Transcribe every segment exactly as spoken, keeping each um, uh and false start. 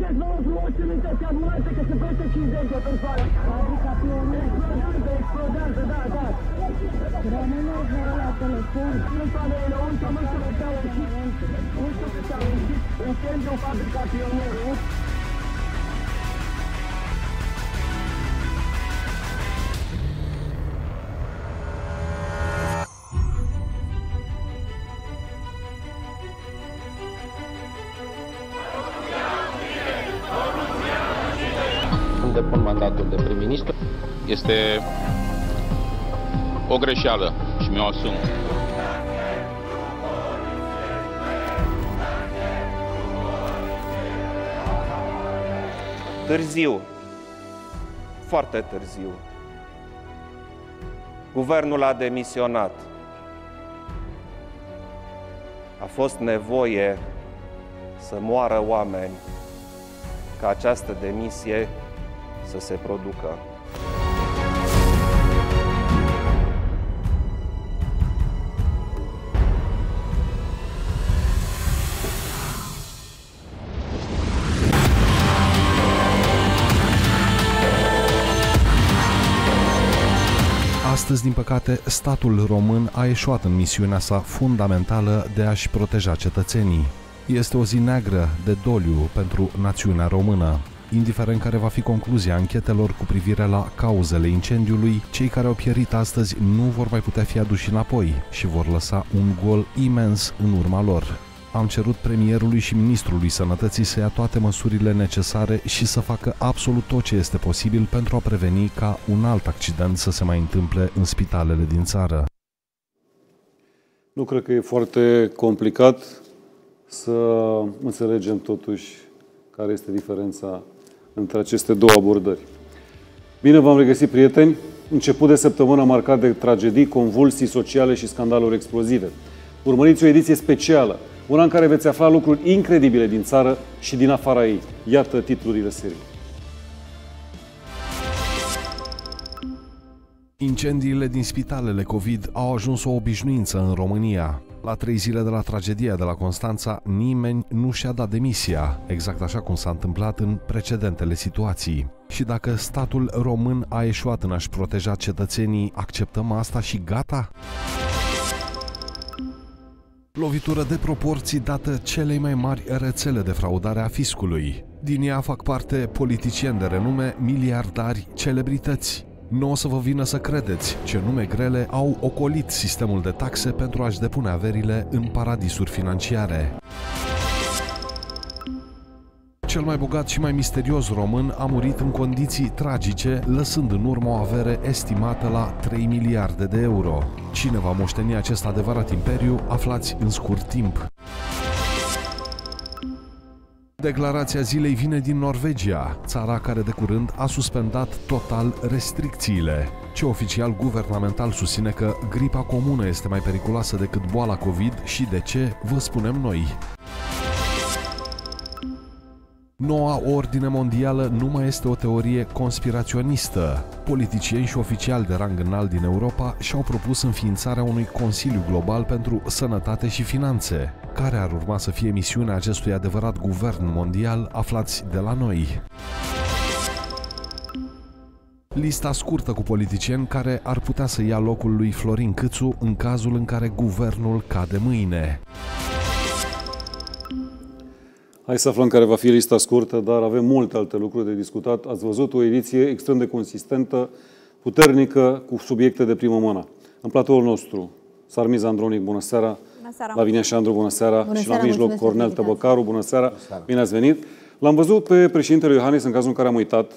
Vedeți, vă rog frumos, trimiteți ambulante, că se peste cincizeci de persoane. Fabrica Pionier. Explodează, explodează, da, da. Rămâne fără la telefon. Persoane înăuntru, nu știu că s-au ieșit. Nu știu că s-au ieșit. Incendiu Fabrica Pionier. Depun mandatul de prim-ministru. Este o greșeală și mi-o asum. Târziu, foarte târziu, guvernul a demisionat. A fost nevoie să moară oameni ca această demisie să se producă. Astăzi, din păcate, statul român a eșuat în misiunea sa fundamentală de a-și proteja cetățenii. Este o zi neagră de doliu pentru națiunea română. Indiferent care va fi concluzia anchetelor cu privire la cauzele incendiului, cei care au pierit astăzi nu vor mai putea fi aduși înapoi și vor lăsa un gol imens în urma lor. Am cerut premierului și ministrului Sănătății să ia toate măsurile necesare și să facă absolut tot ce este posibil pentru a preveni ca un alt accident să se mai întâmple în spitalele din țară. Nu cred că e foarte complicat să înțelegem totuși care este diferența între aceste două abordări. Bine v-am regăsit, prieteni! Început de săptămână marcat de tragedii, convulsii sociale și scandaluri explozive. Urmăriți o ediție specială, una în care veți afla lucruri incredibile din țară și din afara ei. Iată titlurile serii. Incendiile din spitalele COVID au ajuns o obișnuință în România. La trei zile de la tragedia de la Constanța, nimeni nu și-a dat demisia, exact așa cum s-a întâmplat în precedentele situații. Și dacă statul român a eșuat în a-și proteja cetățenii, acceptăm asta și gata? Lovitură de proporții dată celei mai mari rețele de fraudare a fiscului. Din ea fac parte politicieni de renume, miliardari, celebrități. Nu o să vă vină să credeți ce nume grele au ocolit sistemul de taxe pentru a-și depune averile în paradisuri financiare. Cel mai bogat și mai misterios român a murit în condiții tragice, lăsând în urmă o avere estimată la trei miliarde de euro. Cine va moșteni acest adevărat imperiu, aflați în scurt timp. Declarația zilei vine din Norvegia, țara care de curând a suspendat total restricțiile. Ce oficial guvernamental susține că gripa comună este mai periculoasă decât boala COVID și de ce, vă spunem noi. Noua ordine mondială nu mai este o teorie conspiraționistă. Politicieni și oficiali de rang înalt din Europa și-au propus înființarea unui Consiliu Global pentru Sănătate și Finanțe. Care ar urma să fie misiunea acestui adevărat guvern mondial, aflați de la noi. Lista scurtă cu politicieni care ar putea să ia locul lui Florin Câțu în cazul în care guvernul cade mâine. Hai să aflăm care va fi lista scurtă, dar avem multe alte lucruri de discutat. Ați văzut o ediție extrem de consistentă, puternică, cu subiecte de primă mână. În platoul nostru, Sarmiz Andronic, bună seara! Bună seara! Lavinia Șandru, bună seara! Bună și seara, la mijloc, Cornel Tăbăcaru, bună seara! Bună seara! Bine ați venit! L-am văzut pe președintele Iohannis, în cazul în care am uitat,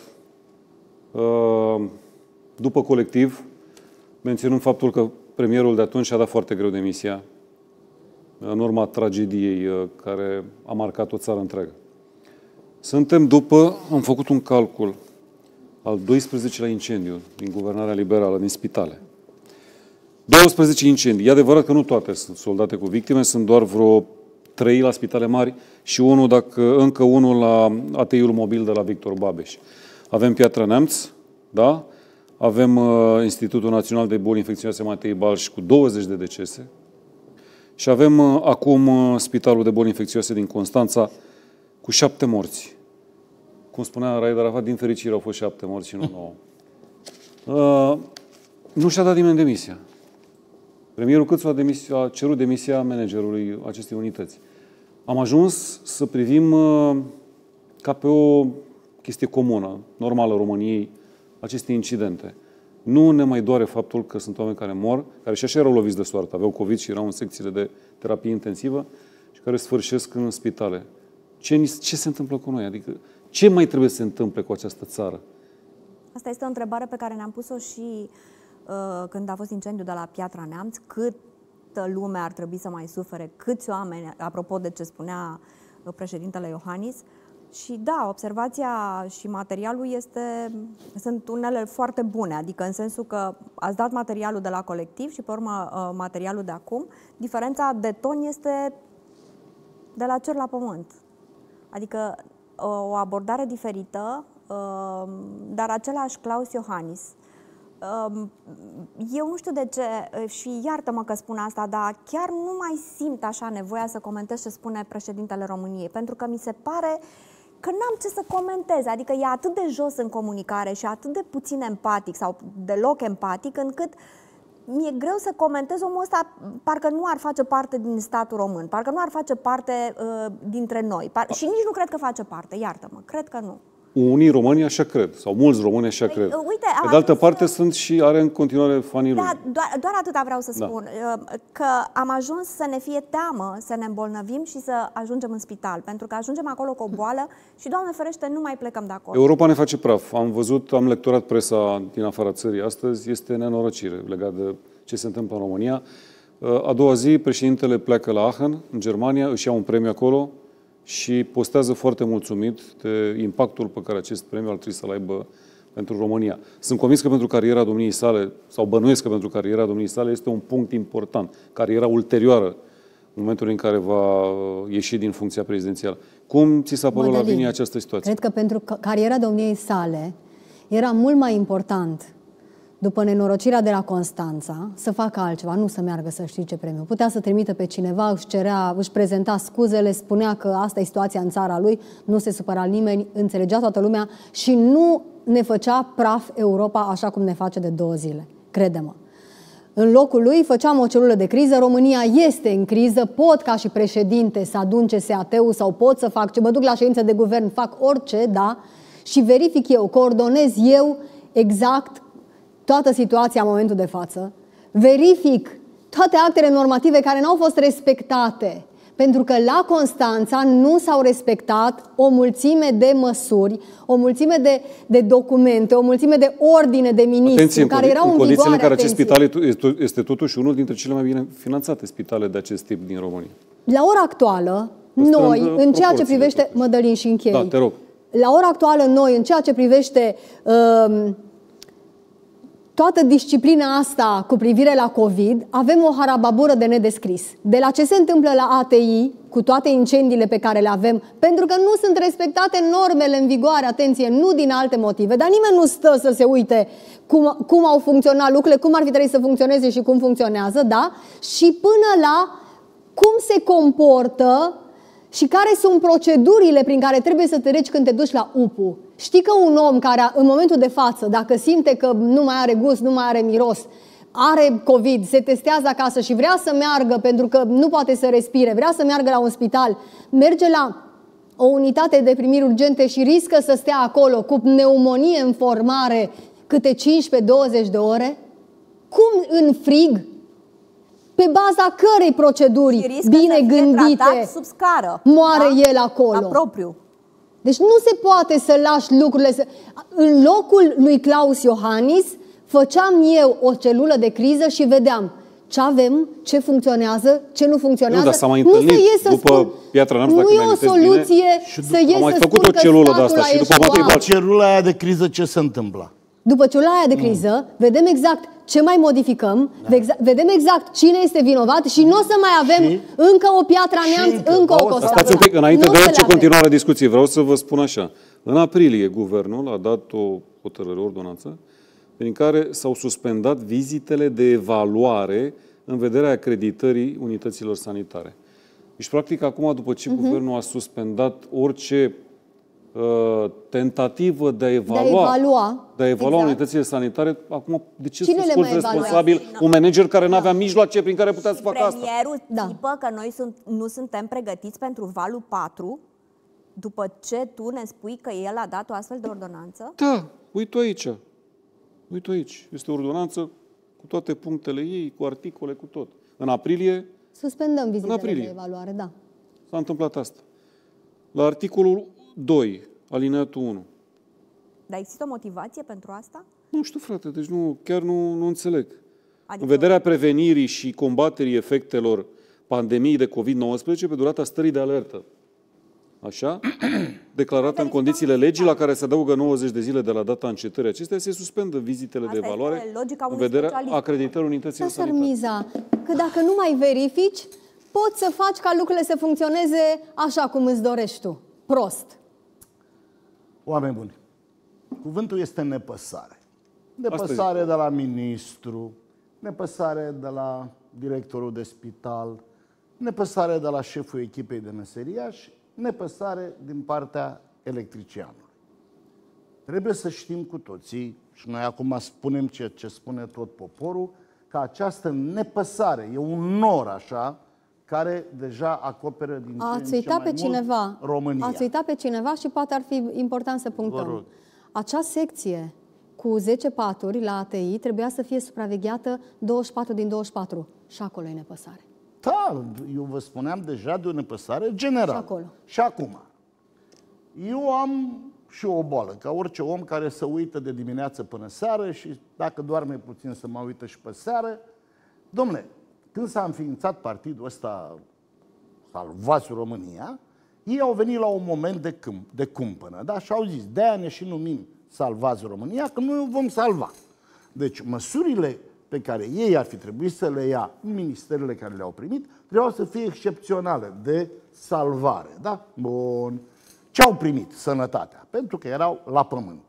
după colectiv, menționând faptul că premierul de atunci a dat foarte greu demisia, în urma tragediei care a marcat o țară întreagă. Suntem după, am făcut un calcul, al doisprezecelea incendiu din Guvernarea Liberală, din spitale. douăsprezece incendii. E adevărat că nu toate sunt soldate cu victime, sunt doar vreo trei la spitale mari și unul, dacă încă unul la A T I-ul mobil de la Victor Babeș. Avem Piatra Neamț, da? Avem uh, Institutul Național de Boli Infecțioase Matei Balș cu douăzeci de decese. Și avem uh, acum uh, Spitalul de Boli Infecțioase din Constanța cu șapte morți. cum spunea Raed Arafat, din fericire au fost șapte morți și nu nouă. Uh, nu și-a dat nimeni demisia. Premierul Câțu a, demisia, a cerut demisia managerului acestei unități. Am ajuns să privim uh, ca pe o chestie comună, normală României, aceste incidente. Nu ne mai doare faptul că sunt oameni care mor, care și așa erau loviți de soartă, aveau COVID și erau în secțiile de terapie intensivă și care sfârșesc în spitale. Ce, ce se întâmplă cu noi? Adică, ce mai trebuie să se întâmple cu această țară? Asta este o întrebare pe care ne-am pus-o și uh, când a fost incendiul de la Piatra Neamț. Câtă lume ar trebui să mai sufere? Câți oameni? Apropo de ce spunea președintele Iohannis. Și da, observația și materialul este, sunt unele foarte bune, adică în sensul că ați dat materialul de la colectiv și pe urmă uh, materialul de acum. Diferența de ton este de la cer la pământ. Adică o abordare diferită, dar același Klaus Iohannis. Eu nu știu de ce, și iartă-mă că spun asta, dar chiar nu mai simt așa nevoia să comentez ce spune președintele României, pentru că mi se pare că n-am ce să comentez. Adică e atât de jos în comunicare și atât de puțin empatic sau deloc empatic, încât mi-e greu să comentez omul ăsta, parcă nu ar face parte din statul român, parcă nu ar face parte uh, dintre noi. Par- și nici nu cred că face parte, iartă-mă, cred că nu. Unii români așa cred, sau mulți români așa cred. Păi, uite, Pe de altă parte, să... sunt și are în continuare fanii lui. Da, doar, doar atâta vreau să da. spun, că am ajuns să ne fie teamă, să ne îmbolnăvim și să ajungem în spital, pentru că ajungem acolo cu o boală și, Doamne ferește, nu mai plecăm de acolo. Europa ne face praf. Am văzut, am lecturat presa din afara țării astăzi, este nenorocire legat de ce se întâmplă în România. A doua zi, președintele pleacă la Aachen, în Germania, își ia un premiu acolo și postează foarte mulțumit de impactul pe care acest premiu ar trebui să-l aibă pentru România. Sunt convins că pentru cariera domniei sale, sau bănuiesc că pentru cariera domniei sale, este un punct important. Cariera ulterioară, în momentul în care va ieși din funcția prezidențială. Cum ți s-a părut, Lavinia, această situație? Cred că pentru cariera domniei sale era mult mai important, după nenorocirea de la Constanța, să facă altceva, nu să meargă să știe premiu. Putea să trimită pe cineva, își cerea, își prezenta scuzele, spunea că asta e situația în țara lui, nu se supăra nimeni, înțelegea toată lumea și nu ne făcea praf Europa așa cum ne face de două zile. Crede-mă. În locul lui făceam o celulă de criză, România este în criză, pot ca și președinte să adun C S A T-ul sau pot să fac, ce mă duc la ședință de guvern, fac orice, da, și verific eu, coordonez eu exact toată situația în momentul de față, verific toate actele normative care n-au fost respectate, pentru că la Constanța nu s-au respectat o mulțime de măsuri, o mulțime de, de documente, o mulțime de ordine de ministru care erau în, în condițiile vigoare, în care acest spital este totuși unul dintre cele mai bine finanțate spitale de acest tip din România. La ora actuală, noi, în ceea ce privește... Mădălin, și închei. Da, te rog. La ora actuală, noi, în ceea ce privește... Uh, toată disciplina asta cu privire la COVID, avem o harababură de nedescris. De la ce se întâmplă la A T I, cu toate incendiile pe care le avem, pentru că nu sunt respectate normele în vigoare, atenție, nu din alte motive, dar nimeni nu stă să se uite cum, cum au funcționat lucrurile, cum ar fi trebuit să funcționeze și cum funcționează, da? Și până la cum se comportă și care sunt procedurile prin care trebuie să treci când te duci la U P U. Știi că un om care, în momentul de față, dacă simte că nu mai are gust, nu mai are miros, are COVID, se testează acasă și vrea să meargă pentru că nu poate să respire, vrea să meargă la un spital, merge la o unitate de primiri urgente și riscă să stea acolo cu pneumonie în formare câte cincisprezece douăzeci de ore? Cum în frig? Pe baza cărei proceduri bine gândite sub scară, moare da? el acolo? La propriu. Deci nu se poate să lași lucrurile să... În locul lui Klaus Iohannis făceam eu o celulă de criză și vedeam ce avem, ce funcționează, ce nu funcționează. Nu, dar s-a mai întâlnit nu să după spun, Piatra Neamț, nu dacă e o soluție bine, să ies să făcut spun o celulă că de asta și după după celula aia de criză ce se întâmplă? După celula aia de criză, mm. vedem exact ce mai modificăm, da. vedem exact cine este vinovat și nu o să mai avem și? încă o Piatra Neamț, încă, încă o Constanța. Stați un pic, înainte nu de orice continuare a discuției, vreau să vă spun așa. În aprilie, guvernul a dat o hotărâre, o ordonanță, prin care s-au suspendat vizitele de evaluare în vederea acreditării unităților sanitare. Deci, practic, acum, după ce uh-huh. guvernul a suspendat orice uh, tentativă de a evalua, de a evalua, de a evalua exact. unitățile sanitare, acum de ce Cine să le scoți mai responsabil evaluează? un manager care nu avea mijloace prin care putea să facă asta? Premierul Da. țipă că noi sunt, nu suntem pregătiți pentru valul patru, după ce tu ne spui că el a dat o astfel de ordonanță? Da, uite aici. Uite aici. Este o ordonanță cu toate punctele ei, cu articole, cu tot. În aprilie Suspendăm vizitele aprilie. de evaluare, da. s-a întâmplat asta. La articolul doi, alineatul unu. Dar există o motivație pentru asta? Nu știu, frate, deci nu, chiar nu, nu înțeleg. Adică În vederea prevenirii și combaterii efectelor pandemiei de covid nouăsprezece pe durata stării de alertă. Așa? Declarată în condițiile legii, la care se adaugă nouăzeci de zile de la data încetării acestea, se suspendă vizitele Asta de evaluare este logica în unui vederea specialist. acreditării unităților Asta ar sanitare. miza, că dacă nu mai verifici, poți să faci ca lucrurile să funcționeze așa cum îți dorești tu. Prost. Oameni buni, cuvântul este nepăsare. Nepăsare de la ministru, nepăsare de la directorul de spital, nepăsare de la șeful echipei de meseriași, nepăsare din partea electricianului. Trebuie să știm cu toții, și noi acum spunem ceea ce spune tot poporul, că această nepăsare e un nor așa, care deja acoperă din ce în Ați ce uitat mai pe mult cineva. România. Ați uitat pe cineva și poate ar fi important să Vă rog. punctăm. Acea secție cu zece paturi la A T I trebuia să fie supravegheată douăzeci și patru din douăzeci și patru. Și acolo e nepăsare. Da, eu vă spuneam deja de o nepăsare generală. Și acolo. Și acum, eu am și o boală, ca orice om care se uită de dimineață până seară și dacă doarme puțin să mă uită și pe seară. Dom'le, când s-a înființat partidul ăsta, Salvați România, ei au venit la un moment de, câmp, de cumpănă, da? Și au zis, de-aia ne și numim Salvați România, că noi o vom salva. Deci măsurile pe care ei ar fi trebuit să le ia în ministerele care le-au primit, trebuiau să fie excepționale, de salvare, da? Bun. Ce au primit? Sănătatea, pentru că erau la pământ.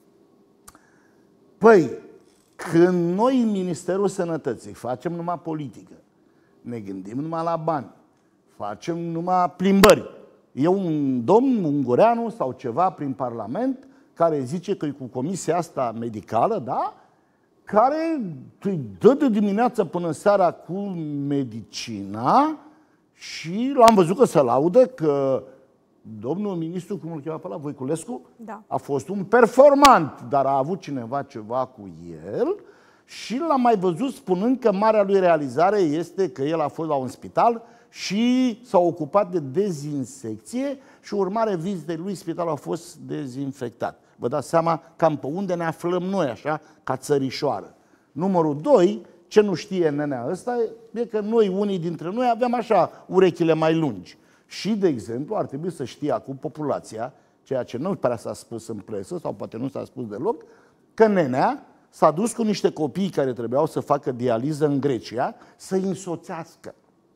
Păi, când noi în Ministerul Sănătății facem numai politică, ne gândim numai la bani, facem numai plimbări, e un domn ungureanu sau ceva prin Parlament care zice că e cu comisia asta medicală, da? Care îi dă de dimineață până seara cu medicina și l-am văzut că se laudă că domnul ministru, cum îl chema pe ăla, Voiculescu, Da. a fost un performant, dar a avut cineva ceva cu el și l-am mai văzut spunând că marea lui realizare este că el a fost la un spital și s-a ocupat de dezinsecție și urmare vizitei lui spitalul a fost dezinfectat. Vă dați seama cam pe unde ne aflăm noi, așa, ca țărișoară. Numărul doi, ce nu știe nenea ăsta, e că noi, unii dintre noi, avem așa urechile mai lungi. Și, de exemplu, ar trebui să știe acum populația, ceea ce nu prea s-a spus în presă, sau poate nu s-a spus deloc, că nenea s-a dus cu niște copii care trebuiau să facă dializă în Grecia, să-i însoțească.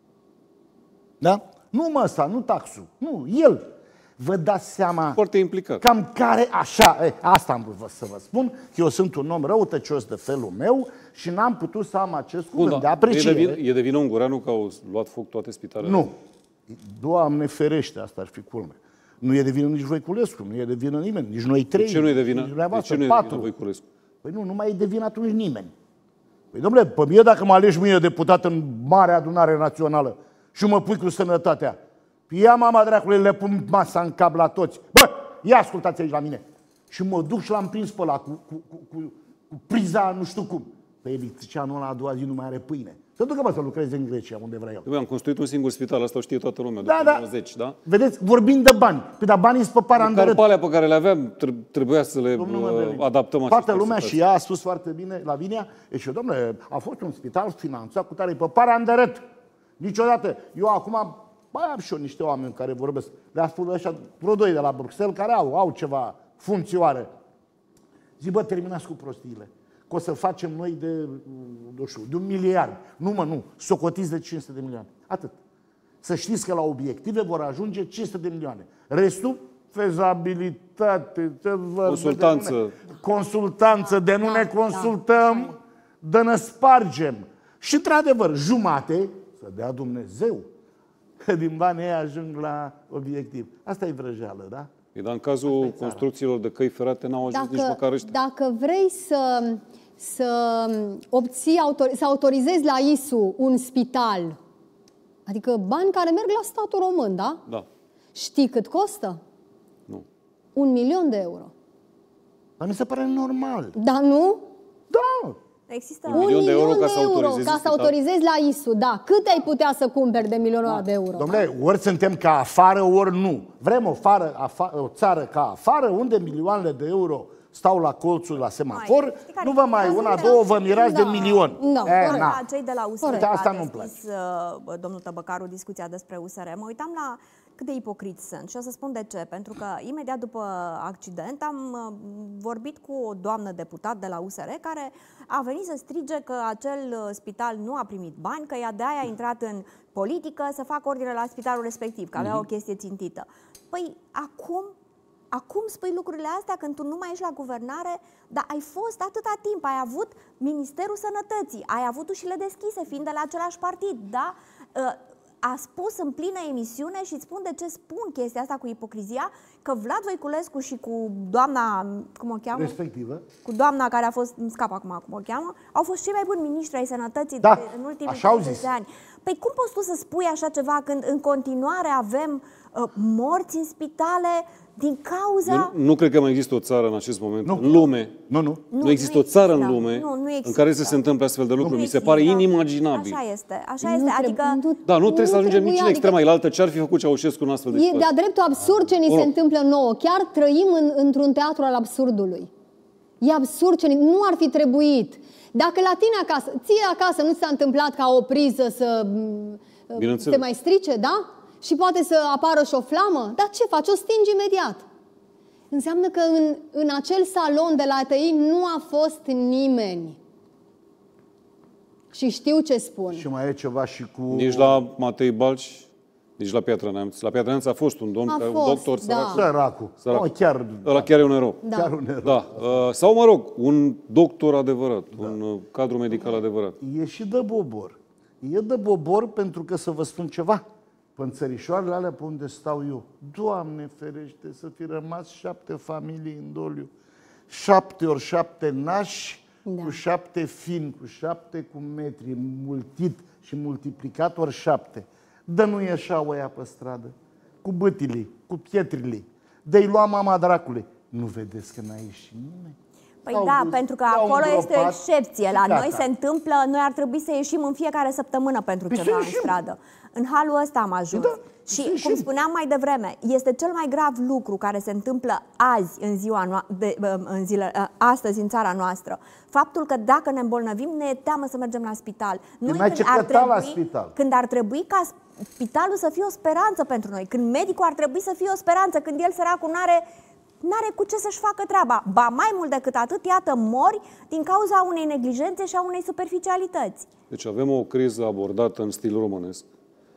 Da? Nu mă ăsta, nu taxul, nu, el. Vă dați seama Foarte implicat. cam care, așa, e, asta am vrut să vă spun, că eu sunt un om răutăcios de felul meu și n-am putut să am acest cuvânt Bun, de da. apreciere. E de, vin, e de vină ungureanu că au luat foc toate spitalele? Nu. Doamne ferește, asta ar fi culme. Nu e de vină nici Voiculescu, nu e de vină nimeni, nici noi trei. De ce nu e de vină? nici De dumneavoastră, ce nu e de vină patru. Voiculescu? Păi nu, nu mai e de vină atunci nimeni. Păi domnule, pe mine dacă mă alegi mie deputat în Marea Adunare Națională și mă pui cu sănătatea, ia mama dracului, le pun masa în cap la toți. Bă, ia ascultați aici la mine. Și mă duc și l-am prins pe ăla cu, cu, cu, cu, cu priza nu știu cum. Pe electricianul ăla a doua zi nu mai are pâine. Să ducă, mă, să lucreze în Grecia, unde vrea el. Eu am construit un singur spital, asta o știe toată lumea, Da, după da. nouăzeci, da? Vedeți, vorbim de bani. Păi da, banii sunt pe parandărăt. Carpalea pe care le aveam, tre- trebuia să le Domnul uh, Mădălin, adaptăm toată acestor lumea situații. și ea a spus foarte bine, Lavinia, e și eu, domnule, a fost un spital finanțat cu tare pe parandărăt. Niciodată. Eu acum, mai am și eu niște oameni care vorbesc. Le-a spus ăștia, vreo doi de la Bruxelles, care au, au ceva funcțioare. Zic, bă, terminați cu prostiile. Că o să facem noi de, nu știu, de un miliard. Nu, mă, nu. Socotiți de cinci sute de milioane. Atât. Să știți că la obiective vor ajunge cinci sute de milioane. Restul, fezabilitate, Consultanță. de nu ne, consultanță, de nu ne consultăm, de ne spargem. Și, într-adevăr, jumate, să dea Dumnezeu, că din banii ei ajung la obiectiv. Asta e vrăjeală, da? Dar în cazul construcțiilor de căi ferate n-au ajuns nici măcar ăștia. Dacă vrei să, să, obții, să autorizezi la I S U un spital, adică bani care merg la statul român, da? Da. Știi cât costă? Nu. Un milion de euro. Dar mi se pare normal. Da, nu? Da. Există Un milion de euro ca să autorizezi ca să autorizezi la I S U, da. Cât ai putea să cumperi de milionul ăla de euro? Dom'le, ori suntem ca afară, ori nu. Vrem o, fară, afa, o țară ca afară, unde milioanele de euro stau la colțul, la semafor, nu vă mai una, două, vă mirați de milion. No, e, na. Cei de la U S R, Corect. Asta a nu-mi deschis, uh, domnul Tăbăcaru, discuția despre U S R. Mă uitam la cât de ipocriți sunt și o să spun de ce. Pentru că imediat după accident am uh, vorbit cu o doamnă deputat de la U S R care a venit să strige că acel uh, spital nu a primit bani, că ea de aia a intrat în politică să facă ordine la spitalul respectiv, că avea o chestie țintită. Păi acum Acum spui lucrurile astea când tu nu mai ești la guvernare, dar ai fost atâta timp, ai avut Ministerul Sănătății, ai avut ușile deschise, fiind de la același partid, da? A spus în plină emisiune și îți spun de ce spun chestia asta cu ipocrizia, că Vlad Voiculescu și cu doamna, cum o cheamă? Respectivă. Cu doamna care a fost, îmi scap acum cum o cheamă, au fost cei mai buni miniștri ai sănătății da, de, în ultimii treizeci de ani. Păi cum poți tu să spui așa ceva când în continuare avem uh, morți în spitale din cauza... Eu nu cred că mai există o țară în acest moment, nu. în lume, nu, nu. nu, nu există nu o țară există. în lume nu, nu în care să se întâmple astfel de lucruri. Mi se pare inimaginabil. Așa este, așa este. Adică... Nu, da, nu trebuie să ajungem nici în extrema adică... ilaltă. Ce ar fi făcut Ceaușescu în astfel de situație? E de-a dreptul absurd ce ni se întâmplă nouă. Chiar trăim în, într-un teatru al absurdului. E absurd ce nu ar fi trebuit. Dacă la tine acasă, ție acasă nu ți s-a întâmplat ca o priză să se mai strice, da? Și poate să apară și o flamă, dar ce faci? O stingi imediat. Înseamnă că în, în acel salon de la A T I nu a fost nimeni. Și știu ce spun. Și mai e ceva și cu... Nici la Matei Balci, nici la Piatra Neamț. La Piatra Neamț a fost un domn, a care, fost, un doctor da. sărac. Săracul. Sărac. Oh, chiar... Ăla chiar e un erou. Da. Chiar un erou. Da. Sau, mă rog, un doctor adevărat, da. un cadru medical adevărat. E și de bobor. E de bobor pentru că, să vă spun ceva, pe țărișoarele alea pe unde stau eu, Doamne ferește, să fi rămas șapte familii în doliu, șapte ori șapte nași, da. Cu șapte fini, cu șapte cu metri, multit și multiplicat ori șapte. Dă nu ieșau ăia pe stradă, cu bătilii, cu pietrilii, de-i lua mama dracului. Nu vedeți că n-a ieșit nimeni? Păi da, dus, pentru că acolo este o excepție. La noi se întâmplă, noi ar trebui să ieșim în fiecare săptămână pentru păi ceva în stradă. În halul ăsta am ajuns. Da, și, cum spuneam mai devreme, este cel mai grav lucru care se întâmplă azi, în ziua de, în zile, astăzi, în țara noastră. Faptul că dacă ne îmbolnăvim, ne e teamă să mergem la spital. Noi când ar, trebui, la spital. când ar trebui ca spitalul să fie o speranță pentru noi, când medicul ar trebui să fie o speranță, când el, săracul, n-are... n-are cu ce să-și facă treaba. Ba, mai mult decât atât, iată, mori din cauza unei neglijențe și a unei superficialități. Deci avem o criză abordată în stil românesc.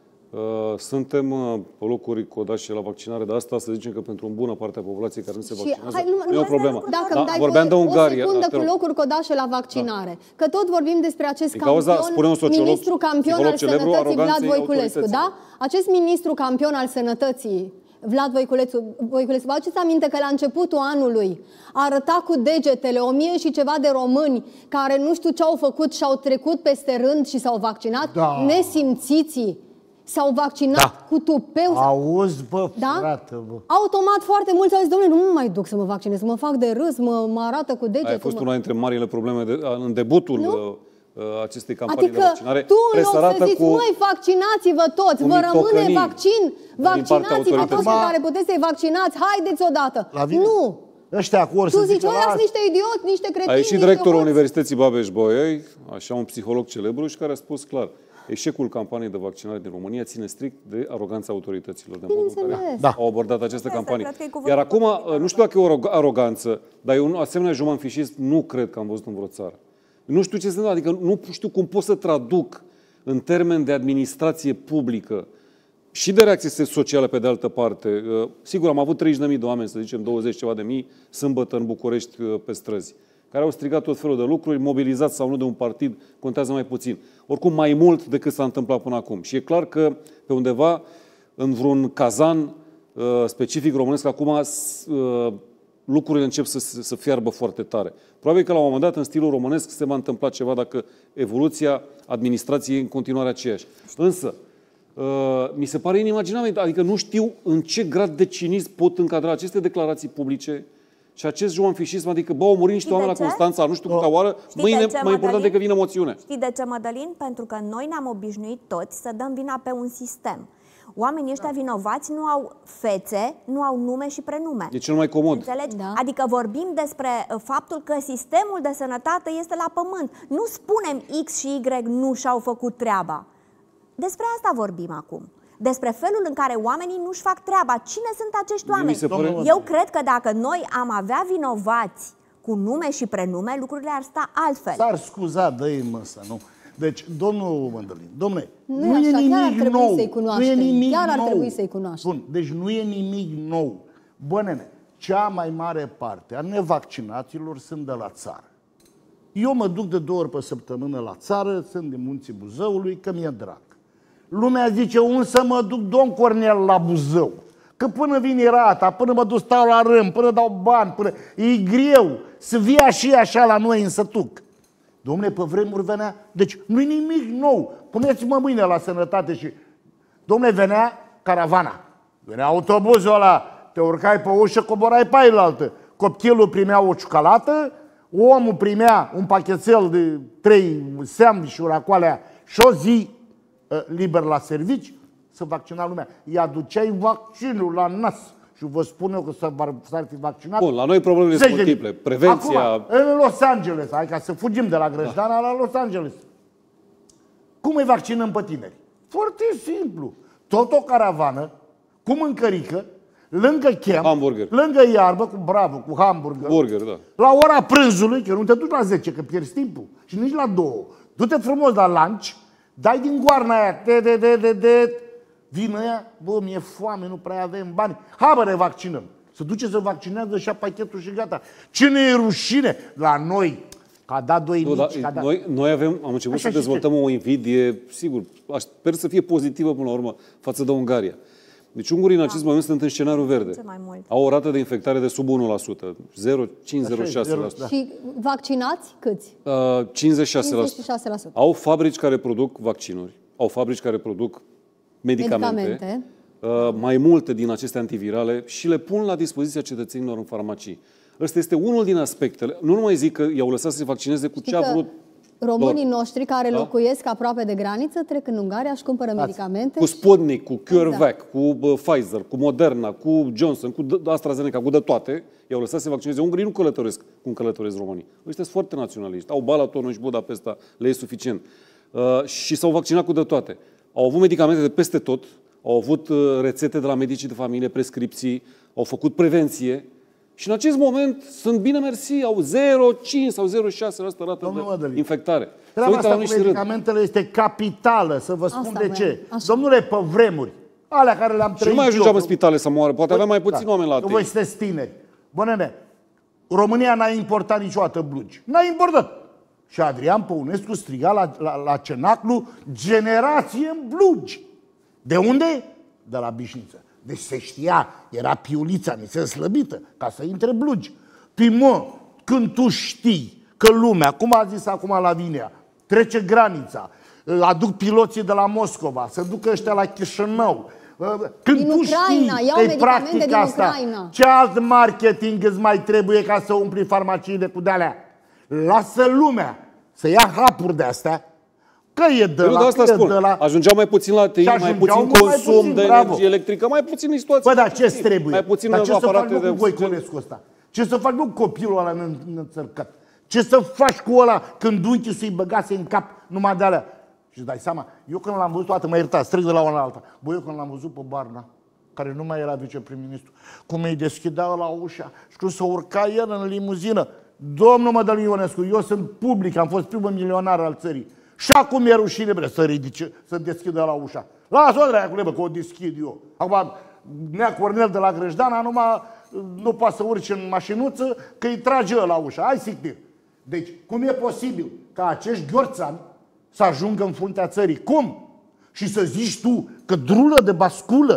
Suntem pe locuri codașe la vaccinare, dar asta să zicem că pentru o bună parte a populației care nu se vaccinează, hai, nu, nu e o problemă. Dacă da, dai vorbeam de Ungaria. O secundă cu locuri codașe la vaccinare. Da. Că tot vorbim despre acest din cauza, campion, sociolog, ministru campion al celebru, sănătății Vlad Voiculescu. Da? Acest ministru campion al sănătății Vlad Voiculescu, Voiculescu, vă aduceți aminte că la începutul anului arăta cu degetele o mie și ceva de români care nu știu ce au făcut și au trecut peste rând și s-au vaccinat? Da. Nesimțiții s-au vaccinat da. Cu tupeu. Auzi, bă, da? frată, bă. Automat foarte mulți au zis, domnule, nu mă mai duc să mă vaccinez, mă fac de râs, mă, mă arată cu degetul. Aia a fost mă... una dintre marile probleme de, în debutul nu? acestei campanii adică de vaccinare. tu în loc să zici, cu, măi, vaccinați-vă toți, vă rămâne vaccin, vaccinați-vă toți pe care puteți să-i vaccinați, haideți odată. Nu! Ăștia cu ori tu să zici, ăia sunt niște idioți, niște cretini. A ieșit directorul Universității Babeș-Bolyai, așa un psiholog celebru, și care a spus clar, eșecul campaniei de vaccinare din România ține strict de aroganța autorităților, de modul în care da. au abordat această campanie. Iar acum, nu știu dacă e o aroganță, dar eu, asemenea jumanfișist, nu cred că am văzut în vreo țară. Nu știu ce se întâmplă, adică nu știu cum pot să traduc în termen de administrație publică și de reacție socială pe de altă parte. Sigur, am avut treizeci de mii de oameni, să zicem douăzeci ceva de mii, sâmbătă în București pe străzi, care au strigat tot felul de lucruri, mobilizați sau nu de un partid, contează mai puțin. Oricum, mai mult decât s-a întâmplat până acum. Și e clar că pe undeva, în vreun cazan, specific românesc, acum uh, lucrurile încep să, să fiarbă foarte tare. Probabil că la un moment dat, în stilul românesc, se va întâmpla ceva dacă evoluția administrației e în continuare aceeași. Însă, uh, mi se pare inimaginabil, adică nu știu în ce grad de cinism pot încadra aceste declarații publice și acest joanfișism, adică, bă, au murit niște oameni la Constanța, nu știu câta oară, Știi mâine, ce, mai important decât vine moțiune. Știi de ce, Mădălin? Pentru că noi ne-am obișnuit toți să dăm vina pe un sistem. Oamenii ăștia vinovați nu au fețe, nu au nume și prenume. E cel mai comod. Înțelegi? Da. Adică vorbim despre faptul că sistemul de sănătate este la pământ. Nu spunem X și Y nu și-au făcut treaba. Despre asta vorbim acum. Despre felul în care oamenii nu-și fac treaba. Cine sunt acești oameni? Pare... Eu cred că dacă noi am avea vinovați cu nume și prenume, lucrurile ar sta altfel. S-ar scuza, dă-i măsă, nu? Deci, domnul Mândălin, domnule, nu, nu e așa, nimic nou. Nu e nimic chiar ar nou. trebui să-i cunoaștem. Bun, deci nu e nimic nou. Bă, nene, cea mai mare parte a nevaccinaților sunt de la țară. Eu mă duc de două ori pe săptămână la țară, sunt de Munții Buzăului, că mi-e drag. Lumea zice, unde să mă duc, domn Cornel, la Buzău? Că până vine rata, până mă duc stau la rând, până dau bani, până... E greu să vii și așa la noi în sătuc. Dom'le, pe vremuri venea... Deci nu-i nimic nou. Puneți-mă mâine la sănătate și... Dom'le, venea caravana. Venea autobuzul ăla, te urcai pe ușă, coborai pe ailaltă. Copilul primea o cioccolată, omul primea un pachetel de trei sandwich-uri acolea și o zi uh, liber la servici, să vaccina lumea. Îi aduceai vaccinul la nas. Și vă spun eu că s-ar fi vaccinat. Bun, la noi problemele sunt multiple. Prevenția... Acum, în Los Angeles, hai ca să fugim de la Grăjdana da. la Los Angeles. Cum îi vaccinăm pe tineri? Foarte simplu. Tot o caravană cu mâncărică, lângă camp, hamburger. lângă iarbă, cu bravo, cu hamburger. Burger, da. La ora prânzului, că nu te duci la zece, că pierzi timpul. Și nici la două. Du-te frumos la lunch, dai din goarna aia, de, de, de, de, de. Vină ea, bă, mi-e foame, nu prea avem bani. Hai bă, revaccinăm. Se duce să vaccinează și pachetul și gata. Ce ne e rușine? La noi, că a dat doi nu, mici, da, dat... noi, noi avem, am început Așa să dezvoltăm ce? o invidie, sigur, sper să fie pozitivă până la urmă față de Ungaria. Deci ungurii în acest da. moment sunt în scenariu verde. Au o rată de infectare de sub unu la sută, zero virgulă cinci zero șase la sută. Da. Și vaccinați câți? Uh, cincizeci și șase la sută. cincizeci și șase la sută. Au fabrici care produc vaccinuri, au fabrici care produc medicamente, medicamente. Uh, mai multe din aceste antivirale și le pun la dispoziția cetățenilor în farmacii. Ăsta este unul din aspectele. Nu numai zic că i-au lăsat să se vaccineze cu Știi ce a vrut românii lor. noștri care da? locuiesc aproape de graniță trec în Ungaria și cumpără Ați. medicamente. Cu Sputnik, cu CureVac, da. cu uh, Pfizer, cu Moderna, cu Johnson, cu AstraZeneca, cu de toate. I-au lăsat să se vaccineze. Ungurii nu călătoresc cum călătoresc românii. Ăștia sunt foarte naționaliști. Au Balatonul și Budapesta, le e suficient. Uh, și s-au vaccinat cu de toate. Au avut medicamente de peste tot, au avut uh, rețete de la medicii de familie, prescripții, au făcut prevenție și în acest moment sunt bine mersi, au zero virgulă cinci sau zero virgulă șase la sută rată de Mădălin, infectare. Treaba asta cu medicamentele este capitală, să vă spun asta de ce. Așa. Domnule, pe vremuri, alea care le-am trăit și nu mai ajungeam eu, în spitale să moară, poate avea mai puțin da, oameni la voi sunteți tineri. Bă, nene, România n-a importat niciodată blugi. N-a importat. Și Adrian Păunescu striga la, la, la Cenaclu, generație în blugi. De unde? De la Bișniță. Deci se știa, era piulița nițel slăbită, ca să intre blugi. Păi mă, când tu știi că lumea, cum a zis acum Lavinia, trece granița, aduc piloții de la Moscova, se ducă ăștia la Chișinău, când din tu Ucraina, știi iau că e practic din asta, Ucraina. Ce alt marketing îți mai trebuie ca să umpli farmaciile cu de-alea? Lasă lumea să ia hapuri de-astea, că e de la, asta că spun. de la... Ajungeau mai puțin la tei, mai puțin consum mai puțin, de bravo. energie electrică, mai puțin în situații. Bă, dar ce-ți trebuie? Mai puțin dar ce să faci de cu Voiculescu ăsta? Ce să faci cu copilul ăla înțărcat? Ce să faci cu ăla când unchiul să-i băgase în cap numai de alea? Și dai seama, eu când l-am văzut, toată mă iertați, trec de la una la alta. Bă, eu când l-am văzut pe Barna, care nu mai era viceprim-ministru, cum îi deschidea la ușa și cum să urca el în limuzină. Domnul Mădălin Ionescu, eu sunt public, am fost primul milionar al țării. Și acum e rușine, bre, să ridice, să deschidă la ușa. Lasă-o, dracu, bă, că o deschid eu. Acum, Nea Cornel de la Grăjdana numai nu poate să urce în mașinuță, că îi trage la ușa. Hai, sictir. Deci, cum e posibil ca acești gheorțani să ajungă în fruntea țării? Cum? Și să zici tu că drulă de basculă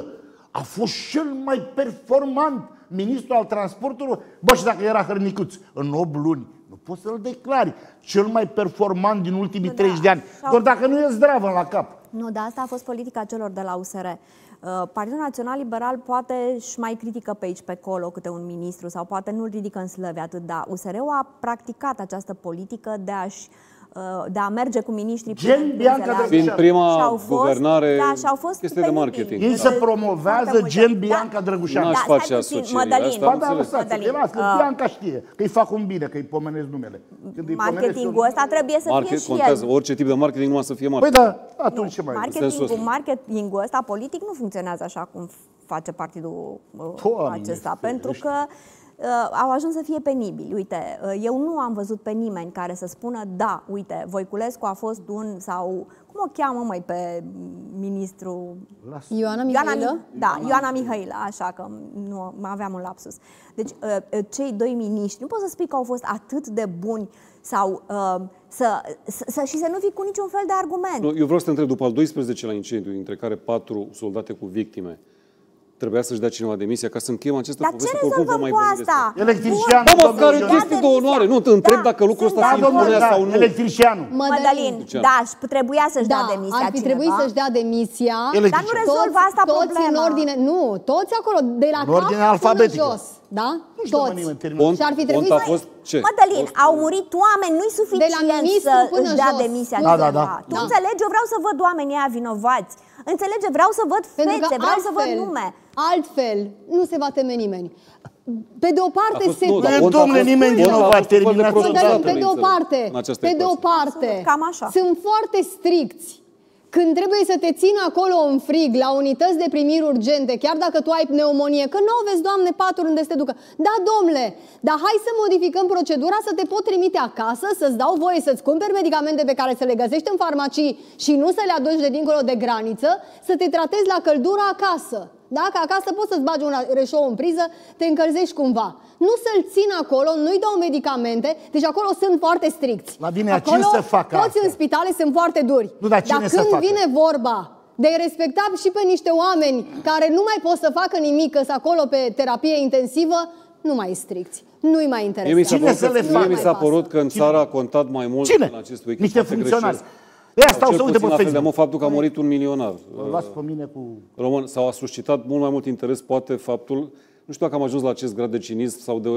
A fost cel mai performant ministru al transporturilor. Bă, și dacă era Hărnicuț, în opt luni, nu poți să-l declari cel mai performant din ultimii Nu, treizeci da. de ani. Sau- Doar dacă nu e zdravă la cap. Nu, dar asta a fost politica celor de la U S R. Uh, Partidul Național Liberal poate și mai critică pe aici, pe acolo, câte un ministru, sau poate nu-l ridică în slăve atât, dar U S R-ul a practicat această politică de a-și uh, de a merge cu miniștrii Gen până în Bianca înțeleagă. Drăgușanu. Fiind prima Și-au fost- guvernare, da, și-au fost chestie de penibili. marketing. Ei se Foarte promovează multe. gen Da. Bianca Drăgușanu. N-aș Da, face stai puțin, asocieri, Mădălin. asta Ba am da, înțeles. lăsați, Mădălin, lasă, uh, Bianca știe că îi fac un bine, că îi pomenesc numele. Când îi pomenesc Marketingul eu- ăsta trebuie să fie Market, și contează, el. orice tip de marketing numai să fie Păi marketing. da, atunci ce mai e? sensul Marketingul, ăsta. marketingul ăsta politic nu funcționează așa cum face partidul uh, Doamne acesta, ferește. pentru că uh, au ajuns să fie penibili. Uite, uh, eu nu am văzut pe nimeni care să spună da, uite, Voiculescu a fost un, sau cum o cheamă mai pe ministru? Ioana Ioana, Mihailă? Mi- da, Ioana Mihailă, așa că nu mai aveam un lapsus. Deci, uh, uh, cei doi miniștri, nu poți să spui că au fost atât de buni sau uh, să, să, să, și să nu fii cu niciun fel de argument. Nu, eu vreau să te întreb, după al doisprezecelea incendiu, dintre care patru soldate cu victime, trebuia să-și dea cineva demisia ca să încheiem această Dar ce poveste, că oricum vă rezolvăm mai cu vorbim despre asta? Electrician. Bă, domnul măcar în Ioan. chestii de onoare. Nu, te întreb dacă lucrul ăsta sunt se de Da, domnule, impunea da, sau nu. electricianul. Mădălin, Mădălin. da, și trebuia să-și Da, dea demisia ar fi cineva. trebuit să-și dea demisia. Electrician. Dar nu rezolvă asta toți problema. în ordine, nu, toți acolo, de la În cap ordine până alfabetică. jos, da? Nu știu, mă, Toți. nimeni termină. Pont, Și ar fi trebuit Pont a să- fost ce? Mădălin, Fost- au murit oameni, nu-i suficient De la ministru să până își dea jos. demisia Da, da, cineva. da. Tu Da. înțelegi? Eu vreau să văd oamenii aia vinovați. Înțelege? Vreau să văd Pentru că fețe, vreau să văd altfel, nume. altfel nu se va teme nimeni. Pe de o parte A fost- se nu, dar E, Pont a domnule, fost- nimeni Pont a nu fost va un fel de termina să protecția dată, Pe de o bineînțeles, parte, în această pe de o ecuație. parte, Absolut, cam așa. sunt foarte stricți. Când trebuie să te țină acolo în frig, la unități de primiri urgente, chiar dacă tu ai pneumonie, că nu vezi, Doamne, paturi unde să te ducă. Da, domnule, dar hai să modificăm procedura să te pot trimite acasă, să-ți dau voie să-ți cumperi medicamente pe care să le găsești în farmacii și nu să le aduci de dincolo de graniță, să te tratezi la căldură acasă. Dacă acasă poți să-ți bagi un reșou în priză, te încălzești cumva. Nu să-l țin acolo, nu-i dau medicamente, deci acolo sunt foarte stricți. La bine, acolo, cine să facă toți asta? în spitale sunt foarte duri. Nu, dar cine să când facă? vine vorba de respectat și pe niște oameni care nu mai pot să facă nimic, că sunt acolo pe terapie intensivă, nu mai stricți. Nu-i mai Mie mi s-a interesează. Cine părut, să le că, mie facă? mi s-a părut că în Cine? țară a contat mai mult Cine? în acest weekend. Niște poate funcționari. greșesc. De aia stau Cel să uite puțin pe la fel de Facebook. mult faptul că a murit un milionar Îl las pe mine cu... român sau a suscitat mult mai mult interes poate faptul, nu știu dacă am ajuns la acest grad de cinism sau de,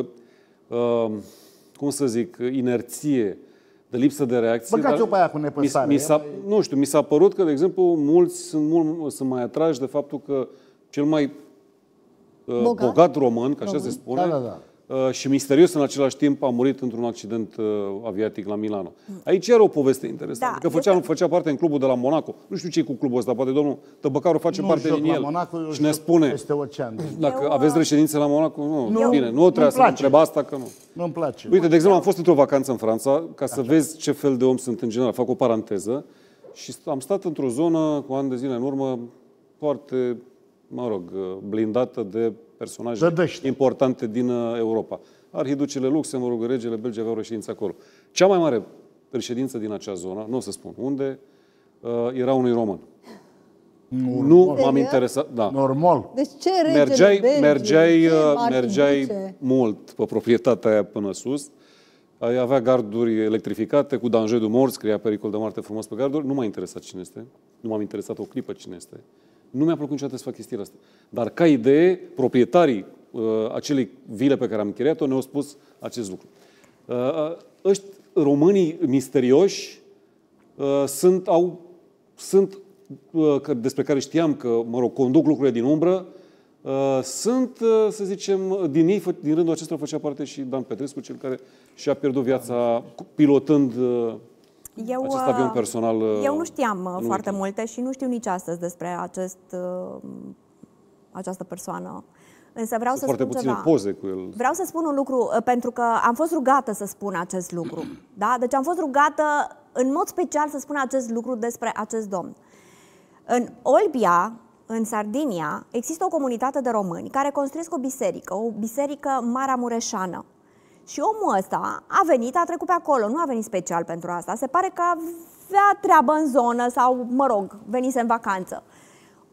uh, cum să zic, inerție, de lipsă de reacție. Băgați-o dar pe aia cu nepăsare. Mi, mi s-a, nu știu, mi s-a părut că, de exemplu, mulți sunt, mult, sunt mai atrași de faptul că cel mai uh, Bogat. bogat român, că așa se spune, Da, da, da. Uh, și misterios în același timp a murit într-un accident uh, aviatic la Milano. Aici era o poveste interesantă, Da, că făcea, este- făcea parte în clubul de la Monaco. Nu știu ce cu clubul ăsta, poate domnul Tăbăcaru face Nu parte joc din la el. Monaco, eu și ne joc spune, peste ocean. dacă Eu, aveți uh, reședințe la Monaco, nu, Nu, bine, nu nu-mi trebuie să place. întreb asta, că nu. Nu-mi place. Uite, de exemplu, am fost într-o vacanță în Franța, ca să vezi ce fel de om sunt în general. Fac o paranteză. Și am stat într-o zonă, cu ani de zile în urmă, foarte, mă rog, blindată de personaje Dădăște. importante din uh, Europa. Arhiducele Luxemburg, regele Belgii aveau reședință acolo. Cea mai mare reședință din acea zonă, nu o să spun unde, uh, era unui român. Nu m-am interesat, da. Normal. Deci ce regele Mergeai, Belgiei, mergeai, ce uh, mergeai arhiduce? mult pe proprietatea aia până sus. Ai avea garduri electrificate cu danger de mort, scria pericol de moarte frumos pe garduri. Nu m-a interesat cine este. Nu m-am interesat o clipă cine este. Nu mi-a plăcut niciodată să fac chestia asta. Dar ca idee, proprietarii uh, acelei vile pe care am închiriat-o ne-au spus acest lucru. Uh, ăști românii misterioși uh, sunt, au, sunt uh, că, despre care știam că, mă rog, conduc lucrurile din umbră, uh, sunt, uh, să zicem, din ei, din rândul acestora făcea parte și Dan Petrescu, cel care și-a pierdut viața pilotând uh, Eu, acest avion personal. Uh, eu nu știam uh, în foarte weekend. multe și nu știu nici astăzi despre acest, uh, această persoană. Însă vreau Sunt să foarte spun puține ceva. poze cu el. Vreau să spun un lucru, uh, pentru că am fost rugată să spun acest lucru. Da? Deci am fost rugată în mod special să spun acest lucru despre acest domn. În Olbia, în Sardinia, există o comunitate de români care construiesc o biserică, o biserică maramureșană. Și omul ăsta a venit, a trecut pe acolo, nu a venit special pentru asta. Se pare că avea treabă în zonă sau, mă rog, venise în vacanță.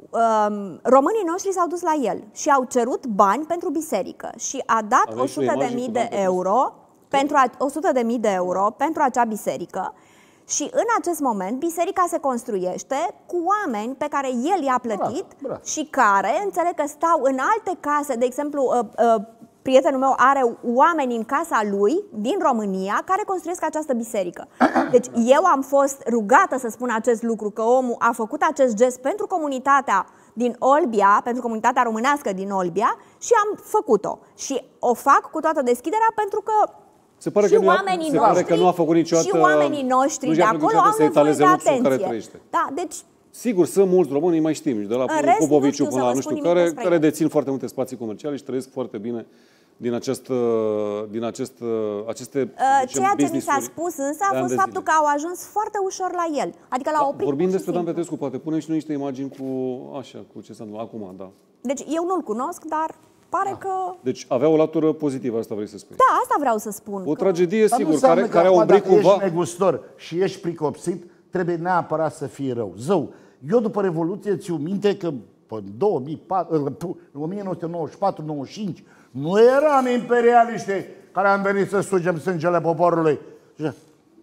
românii noștri s-au dus la el și au cerut bani pentru biserică și a dat o sută de mii de euro pentru a, o sută de mii de euro pentru acea biserică. Și în acest moment biserica se construiește cu oameni pe care el i-a plătit Bravo, bravo. și care înțeleg că stau în alte case, de exemplu prietenul meu are oameni în casa lui din România care construiesc această biserică. Deci eu am fost rugată să spun acest lucru, că omul a făcut acest gest pentru comunitatea din Olbia, pentru comunitatea românească din Olbia și am făcut-o. Și o fac cu toată deschiderea pentru că se pare și că oamenii se noștri, pare că nu a făcut niciodată, și oamenii noștri de acolo au nevoie de atenție. Da, deci sigur, sunt mulți români, îi mai știm, de la Popoviciu până la nu știu care, care dețin foarte multe spații comerciale și trăiesc foarte bine din, acest, din acest, aceste Ceea ce mi s-a spus însă a fost faptul că au ajuns foarte ușor la el. Adică l-au oprit. Vorbim despre Dan Petrescu, poate punem și noi niște imagini cu așa, cu ce s-a întâmplat acum, da. Deci eu nu-l cunosc, dar pare că... Deci avea o latură pozitivă, asta vrei să spui. Da, asta vreau să spun. O că... tragedie, sigur, care, care a umbrit cumva... Dacă ești negustor și ești pricopsit, trebuie neapărat să fii rău. Zău, eu după Revoluție țiu minte că în două mii patru, o mie nouă sute nouăzeci și patru nouăzeci și cinci nu eram imperialiști care am venit să sugem sângele poporului. Bine,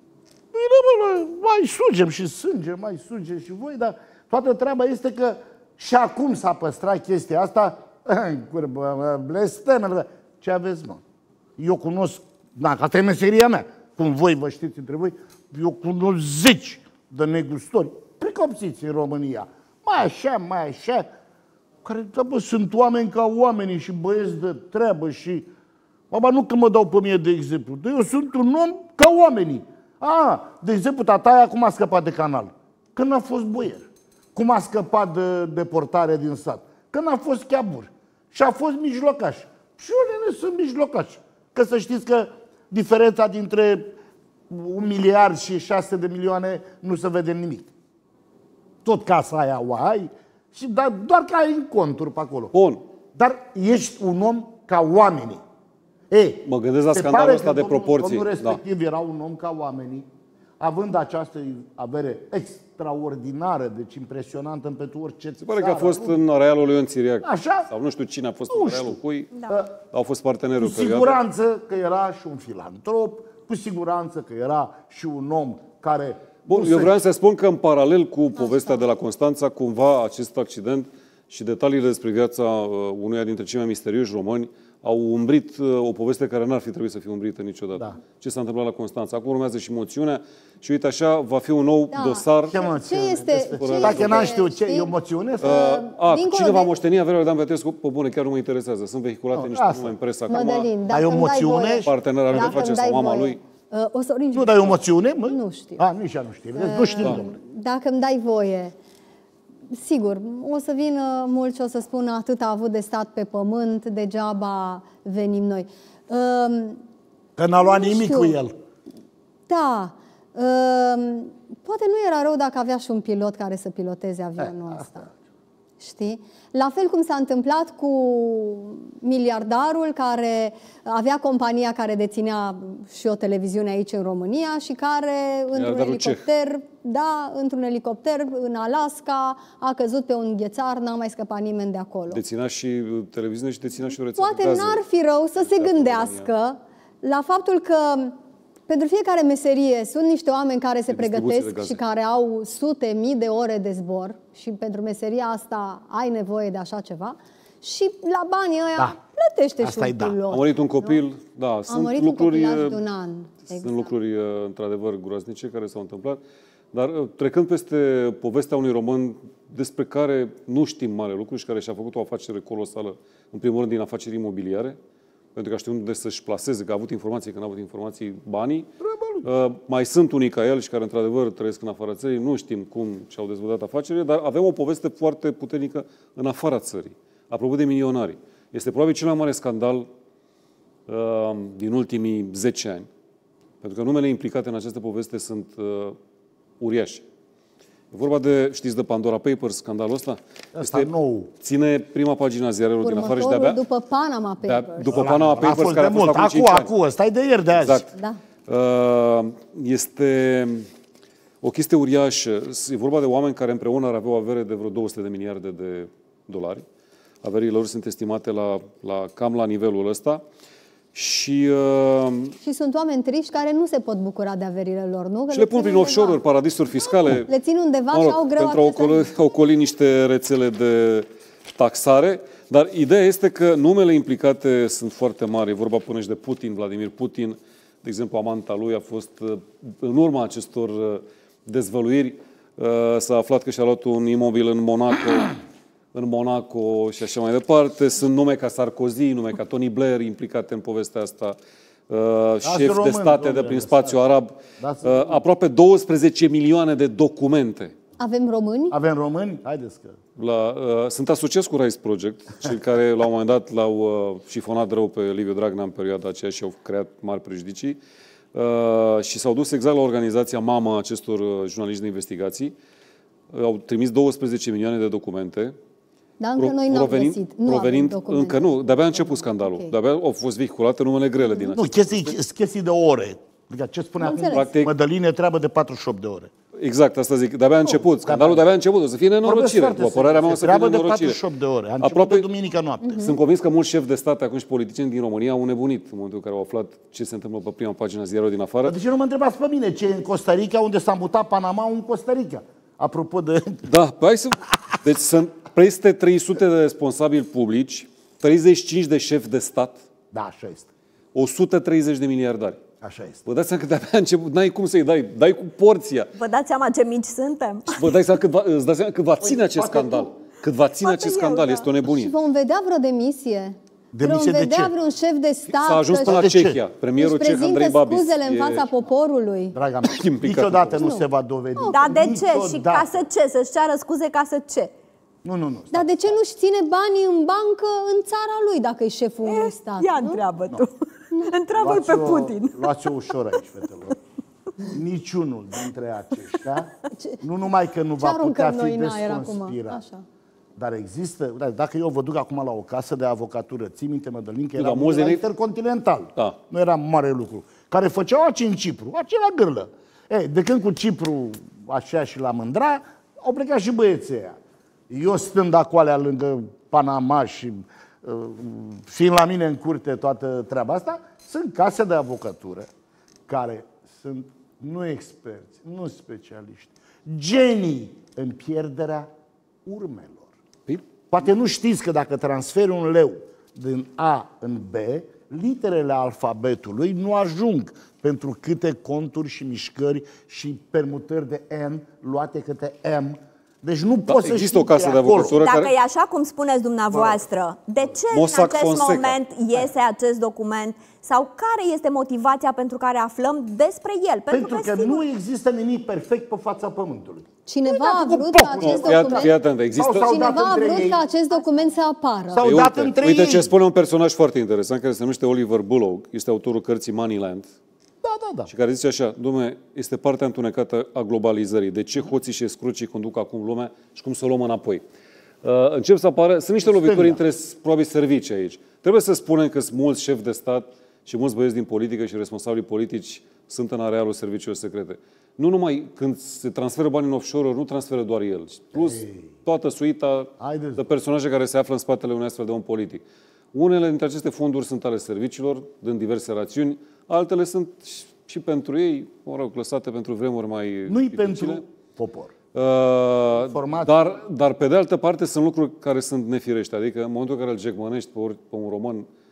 bă, mai sugem și sânge, mai sugem și voi, dar toată treaba este că și acum s-a păstrat chestia asta. Blestemele. Ce aveți, mă? Eu cunosc, da, că asta e meseria mea, cum voi vă știți între voi, eu cunosc zeci de negustori pricopsiți în România. Mai așa, mai așa, care, da, bă, sunt oameni ca oamenii și băieți de treabă și... Baba, nu că mă dau pe mie de exemplu, dar eu sunt un om ca oamenii. A, de exemplu, tataia cum a scăpat de canal? Când a fost boier. Cum a scăpat de deportare din sat? Când a fost cheabur. Și a fost mijlocaș. Și unele sunt mijlocași. Că să știți că diferența dintre un miliard și șase de milioane nu se vede nimic. Tot casa aia o ai, și dar doar că ai în conturi pe acolo. Bun. Dar ești un om ca oamenii. Ei, mă gândesc la scandalul ăsta de domnul, proporții. Domnul respectiv da. Era un om ca oamenii, având această avere extraordinară, deci impresionantă pentru orice se pare că a fost în arealul lui Ion Țiriac. Așa? Sau nu știu cine a fost nu în arealul cui. Da. Au fost partenerul. Cu siguranță că era și un filantrop, cu siguranță că era și un om care... Bun, eu vreau să spun că în paralel cu povestea de la Constanța, cumva acest accident și detaliile despre viața unuia dintre cei mai misterioși români au umbrit o poveste care n-ar fi trebuit să fie umbrită niciodată. Da. Ce s-a întâmplat la Constanța. Acum urmează și moțiunea și uite așa, va fi un nou da. dosar. Ce moțiune? Ce este? Ce Dacă este, n-am știut ce, e o moțiune? Uh, a, cine va de... moșteni averea lui Dan Petrescu? Pe bune, chiar nu mă interesează. Sunt vehiculate no, niște nume în presă acum. Mădălin, ai o moțiune? Partenera lui face sau mama lui. Uh, o să, nu dai o moțiune? Mă? Nu știu. A, nici ea nu știu. Uh, nu știu, da. Domnule. Dacă îmi dai voie, sigur, o să vină mulți și o să spună atât a avut de stat pe pământ, degeaba venim noi. Uh, Că n-a luat nimic știu. Cu el. Da. Uh, poate nu era rău dacă avea și un pilot care să piloteze avionul eh, ăsta. Știi? La fel cum s-a întâmplat cu miliardarul care avea compania care deținea și o televiziune aici în România și care într-un elicopter, ceh. da, într-un elicopter în Alaska a căzut pe un ghețar, n-a mai scăpat nimeni de acolo. Deținea și televiziune și deținea și o rețea. Poate n-ar fi rău să se gândească la faptul că pentru fiecare meserie sunt niște oameni care se pregătesc și care au sute mii de ore de zbor și pentru meseria asta ai nevoie de așa ceva și la banii ăia da. plătește asta și un pilot. Da. A murit un copil, nu? Da, a sunt murit lucruri, un copilaj de un an. Sunt exact. lucruri într-adevăr groaznice care s-au întâmplat, dar trecând peste povestea unui român despre care nu știm mare lucru și care și-a făcut o afacere colosală, în primul rând din afaceri imobiliare, pentru că știu unde să-și plaseze, că a avut informații, că n-a avut informații, banii. Uh, mai sunt unii ca el și care, într-adevăr, trăiesc în afara țării. Nu știm cum și-au dezvoltat afacerile, dar avem o poveste foarte puternică în afara țării. Apropo de milionari. Este probabil cel mai mare scandal uh, din ultimii zece ani. Pentru că numele implicate în această poveste sunt uh, uriașe. E vorba de, știți, de Pandora Papers, scandalul ăsta? Asta este nou. Ține prima pagina ziarelor din afară și de-abia... după Panama Papers. După Panama Papers, a fost care de a fost mult. acum cinci ani. Acu, ăsta e de ieri, de azi. Exact. Da. Uh, este o chestie uriașă. E vorba de oameni care împreună ar avea o avere de vreo două sute de miliarde de dolari. Averile lor sunt estimate la, la cam la nivelul ăsta. Și, uh, și sunt oameni triști care nu se pot bucura de averile lor, nu? Că și le, le pun prin offshore-uri, paradisuri fiscale. Le țin undeva mă rog, și au greu pentru a ocoli, ocoli niște rețele de taxare. Dar ideea este că numele implicate sunt foarte mari. E vorba până și de Putin, Vladimir Putin. De exemplu, amanta lui a fost, în urma acestor dezvăluiri, s-a aflat că și-a luat un imobil în Monaco, în Monaco și așa mai departe. Sunt nume ca Sarkozy, nume ca Tony Blair implicate în povestea asta. Șef de state de prin spațiul arab. Aproape douăsprezece milioane de documente. Avem români? Avem români? Haideți că... La, uh, sunt asociați cu Rise Project, cei care la un moment dat l-au uh, șifonat rău pe Liviu Dragnea în perioada aceea și au creat mari prejudicii uh, și s-au dus exact la organizația mamă acestor uh, jurnaliști de investigații. Uh, au trimis douăsprezece milioane de documente. Dar încă noi n-am găsit. Nu provenind, încă nu, de-abia a început scandalul. Okay. De-abia au fost vehiculate numele grele din Nu, chestii, chestii de ore. Adică ce spune acum? Practic, Mădăline treabă de patruzeci și opt de ore. Exact, asta zic. De-abia a început. Scandalul de-abia a început. O să fie nenorocire. După părerea mea o să fie nenorocire. de patruzeci și opt de ore. A început Aproape, de duminică noapte. Uh-huh. Sunt convins că mulți șefi de stat acum și politicieni din România au nebunit în momentul în care au aflat ce se întâmplă pe prima pagină ziarului din afară. De ce nu mă întrebați pe mine ce e în Costa Rica, unde s-a mutat Panama în Costa Rica? Apropo de... Da, hai să... Deci sunt peste trei sute de responsabili publici, treizeci și cinci de șefi de stat. Da, așa este. o sută treizeci de miliardari. Așa este. Vă dați seama că de-abia a început, n-ai cum să-i dai, dai cu porția. Vă dați seama ce mici suntem? Vă dați seama cât va, îți dați seama cât va ține acest scandal. Cât va ține acest scandal, este o nebunie. Și vom vedea vreo demisie? Demisie vom de vedea ce? vreun șef de stat S-a ajuns până la Cehia. Premierul ceh Andrei Babis scuzele în fața e... poporului. Draga mea, niciodată nu se va dovedi. Dar de ce? Și ca să ce? Să-și ceară scuze ca să ce? Nu, nu, nu. Dar de ce nu-și ține banii în bancă în țara lui dacă e șeful unui stat? Ia întreabă tu. Întreabă-l pe Putin. Luați-o ușor aici, fetelor. Niciunul dintre aceștia, nu numai că nu va putea fi desconspirat, dar există, dacă eu vă duc acum la o casă de avocatură, ții minte, Mădălin, că era la Intercontinental, da. Nu era mare lucru, care făceau aci în Cipru, acela gârlă. Ei, de când cu Cipru așa și la Mândra, au plecat și băieții ăia. Eu stând acolo lângă Panama și uh, fiind la mine în curte toată treaba asta, sunt case de avocatură care sunt nu experți, nu specialiști, genii în pierderea urmelor. Păi? Poate nu știți că dacă transferi un leu din A în B, literele alfabetului nu ajung pentru câte conturi și mișcări și permutări de N luate câte M. Deci nu da, poți să există o casă de avocatură Dacă care... e așa cum spuneți dumneavoastră, de ce Mossack în acest Fonseca. moment iese acest document? Sau care este motivația pentru care aflăm despre el? Pentru, pentru că, că nu există nimic perfect pe fața pământului. Cineva a vrut ca acest document, fii atent, există... Cineva a vrut ca acest document să apară. S-au dat între ei. Uite ce spune un personaj foarte interesant care se numește Oliver Bullough, este autorul cărții Moneyland. Da, da, da. Și care zice așa, dom'le, este partea întunecată a globalizării. De ce hoții și escrucii conduc acum lumea și cum să o luăm înapoi? Uh, încep să apară, sunt niște lovituri între, probabil, servicii aici. Trebuie să spunem că sunt mulți șefi de stat și mulți băieți din politică și responsabili politici sunt în arealul serviciilor secrete. Nu numai când se transferă bani în offshore, nu transferă doar el. Plus toată suita de personaje care se află în spatele unui astfel de om politic. Unele dintre aceste fonduri sunt ale serviciilor, dând diverse rațiuni, altele sunt și pentru ei, mă rog, lăsate pentru vremuri mai Nu-i pentru popor. Uh, dar, dar, pe de altă parte, sunt lucruri care sunt nefirești. Adică, în momentul în care îl jecmănești pe, pe un român,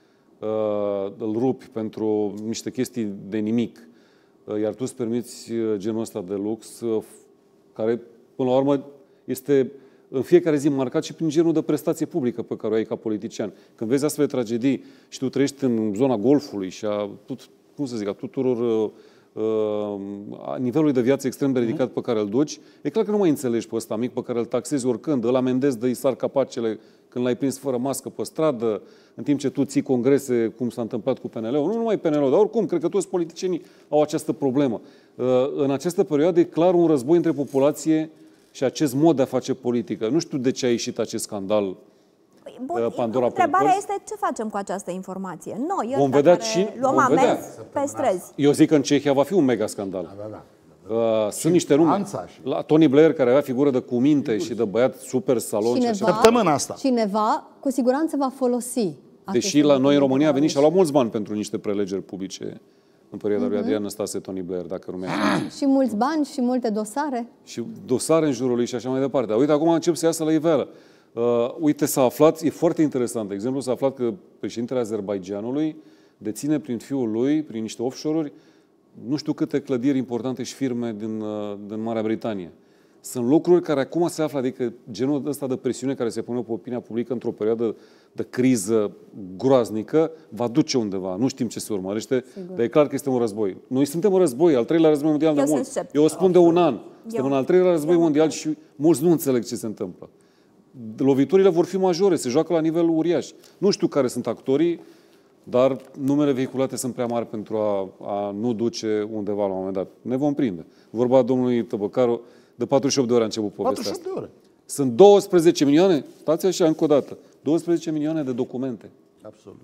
uh, îl rupi pentru niște chestii de nimic, uh, iar tu îți permiți genul ăsta de lux, uh, care, până la urmă, este în fiecare zi marcat și prin genul de prestație publică pe care o ai ca politician. Când vezi astfel de tragedii și tu trăiești în zona golfului și a, cum să zic, a tuturor uh, a nivelului de viață extrem de ridicat pe care îl duci, e clar că nu mai înțelegi pe ăsta mic pe care îl taxezi oricând, îl amendezi, dă-i sar capacele când l-ai prins fără mască pe stradă, în timp ce tu ții congrese, cum s-a întâmplat cu P N L-ul. Nu numai P N L-ul, dar oricum, cred că toți politicienii au această problemă. Uh, în această perioadă e clar un război între populație și acest mod de a face politică. Nu știu de ce a ieșit acest scandal. Bun, Pandora întrebarea este ce facem cu această informație. Noi, vom vedea și luăm amenzi pe străzi. Eu zic că în Cehia va fi un mega scandal. Da, da, da. Uh, sunt niște nume. Și... La Tony Blair, care avea figură de cuminte și de băiat super salon. Cineva, și așa. Săptămâna asta. Cineva cu siguranță va folosi. Deși la noi în România a venit și a luat mulți bani pentru niște prelegeri publice în perioada lui Adrian Năstase, Tony Blair, dacă nu mi-a Și mulți bani și multe dosare. Și dosare în jurul lui și așa mai departe. Dar uite, acum încep să iasă la iveală. Uh, uite, s-a aflat, e foarte interesant, de exemplu, s-a aflat că președintele Azerbaidjanului deține prin fiul lui, prin niște offshore-uri, nu știu câte clădiri importante și firme din, uh, din Marea Britanie. Sunt lucruri care acum se află, adică genul ăsta de presiune care se pune pe opinia publică într-o perioadă de criză groaznică, va duce undeva. Nu știm ce se urmărește, Sigur. dar e clar că este un război. Noi suntem în război, al treilea război mondial de mult. Eu o spun de un an. Suntem în al treilea război mondial și mulți nu înțeleg ce se întâmplă. Loviturile vor fi majore, se joacă la nivel uriaș. Nu știu care sunt actorii, dar numele vehiculate sunt prea mari pentru a, a nu duce undeva la un moment dat. Ne vom prinde. Vorba domnului Tăbăcaru, de patruzeci și opt de ore a început povestea patruzeci și opt de ore. Sunt douăsprezece milioane, stați așa încă o dată, douăsprezece milioane de documente. Absolut.